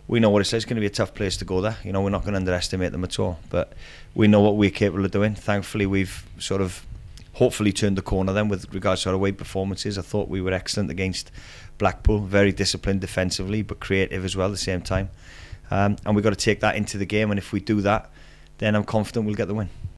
we know what it's like. It's going to be a tough place to go there. You know, we're not going to underestimate them at all. But we know what we're capable of doing. Thankfully, we've sort of hopefully turned the corner then with regards to our away performances. I thought we were excellent against Blackpool, very disciplined defensively, but creative as well at the same time. And we've got to take that into the game, and if we do that, then I'm confident we'll get the win.